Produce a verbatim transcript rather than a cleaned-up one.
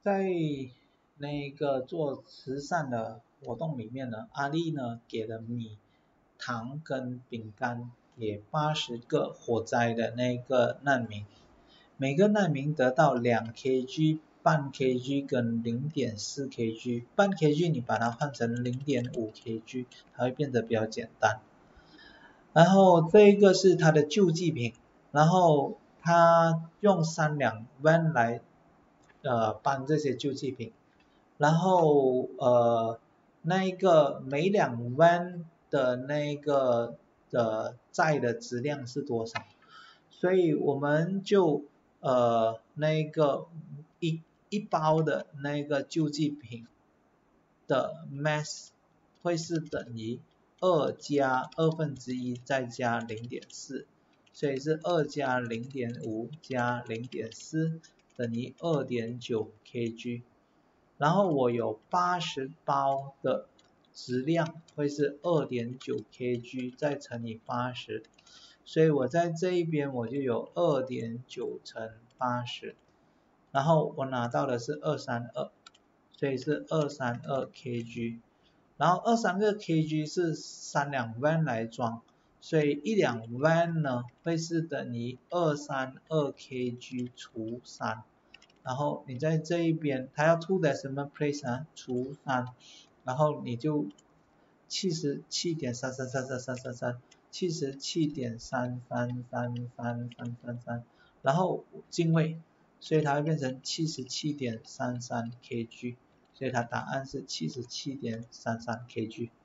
在那个做慈善的活动里面呢，阿力呢给了米、糖跟饼干给八十个火灾的那个难民，每个难民得到两 K G、半 K G 跟 零点四 K G， 半 K G 你把它换成 零点五 K G， 它会变得比较简单。然后这一个是它的救济品，然后他用三辆 van 来呃搬这些救济品，然后呃那一个每辆 van 的那个的载的质量是多少，所以我们就呃那个一一包的那个救济品的 mass 会是等于二加二分之一再加 零点四， 所以是二加 零点五 加 零点四 等于 二点九 K G， 然后我有八十包的质量会是 二点九 K G 再乘以八十，所以我在这一边我就有 二点九乘八十，然后我拿到的是二百三十二，所以是二百三十二 K G， 然后二百三十二 K G 是三辆 van 来装，所以一辆 van 呢会是等于二百三十二 K G 除三，然后你在这一边它要 two decimal place 啊，除三，然后你就 七十七点三三三三三三三 七十七点三三三三三三三，然后进位，所以它会变成 七十七点三三 K G， 所以它答案是 七十七点三三 K G。